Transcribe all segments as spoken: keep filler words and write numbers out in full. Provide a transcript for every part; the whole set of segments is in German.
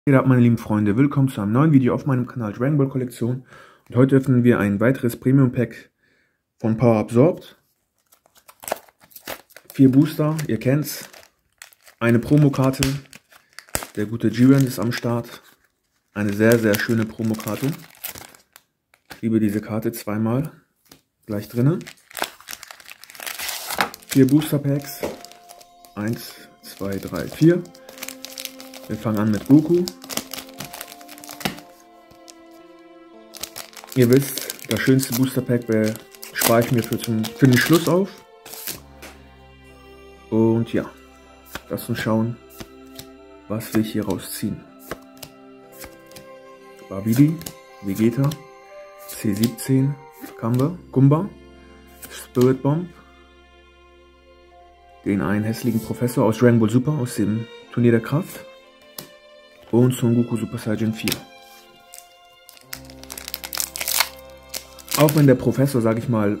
Geht ab, meine lieben Freunde, willkommen zu einem neuen Video auf meinem Kanal Dragon Ball Kollektion. Und heute öffnen wir ein weiteres Premium Pack von Power Absorbed. Vier Booster, ihr kennt's. Eine Promokarte. Der gute Jiren ist am Start. Eine sehr, sehr schöne Promokarte. Ich liebe diese Karte, zweimal. Gleich drinne. Vier Booster Packs. Eins, zwei, drei, vier. Wir fangen an mit Goku. Ihr wisst, das schönste Booster Pack spare ich mir für, zum, für den Schluss auf. Und ja, lasst uns schauen, was wir hier rausziehen. Babidi, Vegeta, C siebzehn, Kamba, Kumba, Spirit Bomb, den einen hässlichen Professor aus Dragon Ball Super aus dem Turnier der Kraft und Son Goku Super Saiyan vier. Auch wenn der Professor, sag ich mal,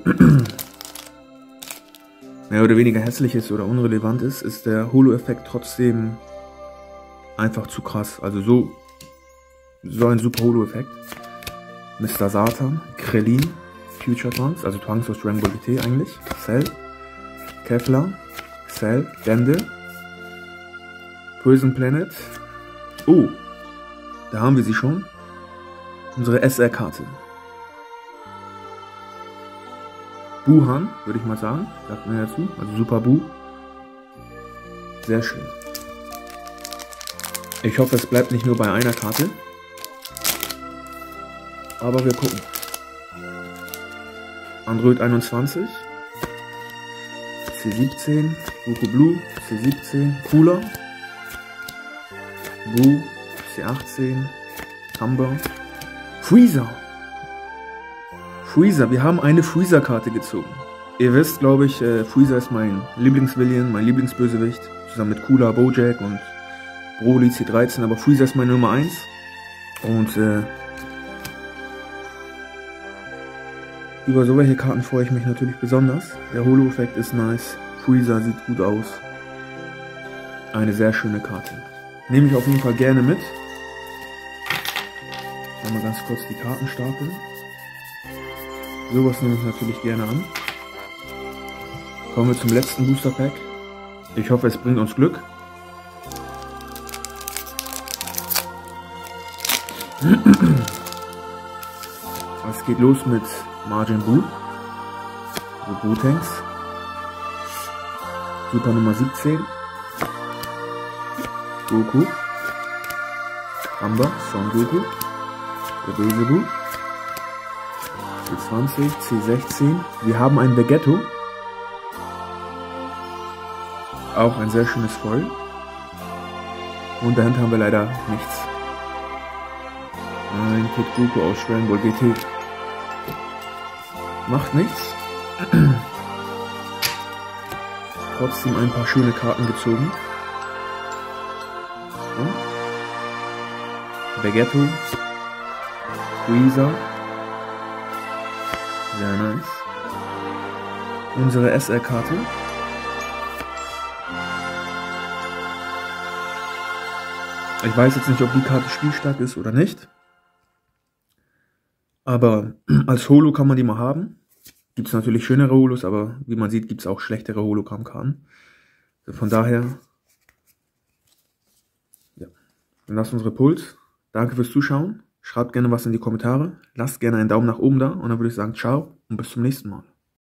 mehr oder weniger hässlich ist oder unrelevant ist, ist der Holo-Effekt trotzdem einfach zu krass. Also so, so ein super Holo-Effekt. Mister Satan, Krillin, Future Trunks, also Trunks aus Dragon Ball G T eigentlich, Cell, Kefla, Cell, Dende, Prison Planet. Oh, da haben wir sie schon. Unsere S R-Karte. Buhan, würde ich mal sagen. Sagt man dazu. Also Super Bu. Sehr schön. Ich hoffe, es bleibt nicht nur bei einer Karte. Aber wir gucken. Android einundzwanzig. C siebzehn. Goku Blue. C siebzehn. Cooler. Bu, C achtzehn, Kamba, Freezer. Freezer, wir haben eine Freezer-Karte gezogen. Ihr wisst, glaube ich, äh, Freezer ist mein Lieblingsvillain, mein Lieblingsbösewicht, zusammen mit Cooler, Bojack und Broly C dreizehn, aber Freezer ist meine Nummer eins. Und äh, über so welche Karten freue ich mich natürlich besonders. Der Holo-Effekt ist nice, Freezer sieht gut aus. Eine sehr schöne Karte. Nehme ich auf jeden Fall gerne mit. Mal ganz kurz die Karten stapeln. Sowas nehme ich natürlich gerne an. Kommen wir zum letzten Booster Pack. Ich hoffe, es bringt uns Glück. Es geht los mit Majin Buu. Also Buu-Tanks. Super Nummer siebzehn. Goku, Kamba, Son Goku, der böse Bu, C zwanzig, C sechzehn, wir haben ein Vegetto, auch ein sehr schönes Foil, und dahinter haben wir leider nichts. Ein Kid Goku aus Dragon Ball G T, macht nichts, trotzdem ein paar schöne Karten gezogen. Vegetto, Freezer, sehr nice. Unsere S R-Karte. Ich weiß jetzt nicht, ob die Karte spielstark ist oder nicht. Aber als Holo kann man die mal haben. Gibt es natürlich schönere Holos, aber wie man sieht, gibt es auch schlechtere Hologrammkarten. Also von daher, ja, dann lasst unsere Puls. Danke fürs Zuschauen, schreibt gerne was in die Kommentare, lasst gerne einen Daumen nach oben da und dann würde ich sagen, ciao und bis zum nächsten Mal.